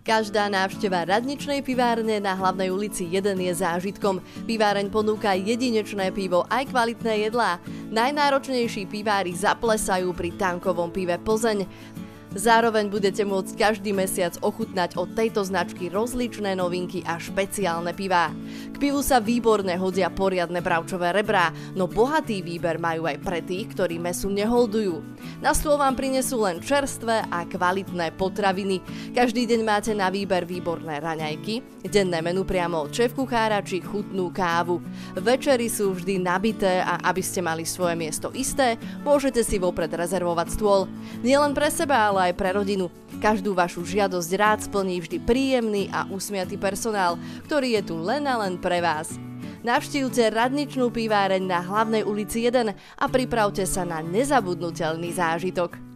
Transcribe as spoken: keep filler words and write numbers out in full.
Každá návšteva radničnej pivárne na Hlavnej ulici jeden je zážitkom. Piváreň ponúka jedinečné pivo aj kvalitné jedlá. Najnáročnejší pivári zaplesajú pri tankovom pive Plzeň. Zároveň budete môcť každý mesiac ochutnať od tejto značky rozličné novinky a špeciálne pivá. K pivu sa výborne hodia poriadne bravčové rebrá, no bohatý výber majú aj pre tých, ktorí mäsu neholdujú. Na stôl vám prinesú len čerstvé a kvalitné potraviny. Každý deň máte na výber výborné raňajky, denné menu priamo od šéfkuchára či chutnú kávu. Večery sú vždy nabité a aby ste mali svoje miesto isté, môžete si vopred rezervovať stôl. Nielen pre seba, ale aj pre rodinu. Každú vašu žiadosť rád splní vždy príjemný a usmiatý personál, ktorý je tu len a len pre vás. Navštívte radničnú piváreň na Hlavnej ulici jeden a pripravte sa na nezabudnutelný zážitok.